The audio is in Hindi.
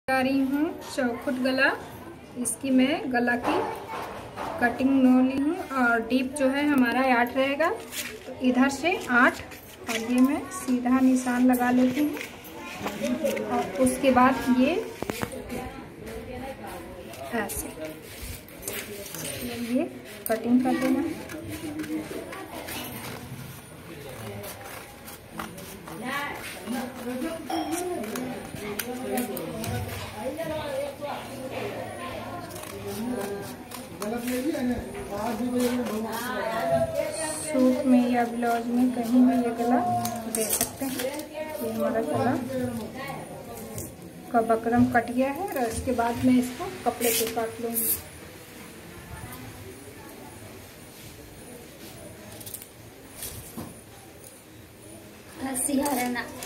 आ रही हूँ चौखुट गला। इसकी मैं गला की कटिंग नो ली हूँ और डीप जो है हमारा 8 रहेगा, तो इधर से 8 और ये मैं सीधा निशान लगा लेती हूँ और उसके बाद ये ऐसे ये कटिंग कर देना। सूट में या ब्लाउज में कहीं भी ये गला दे सकते हैं। ये हमारा गला का बकरम कट गया है और इसके बाद मैं इसको कपड़े पे काट लूंगी। हंसी आ रहा ना।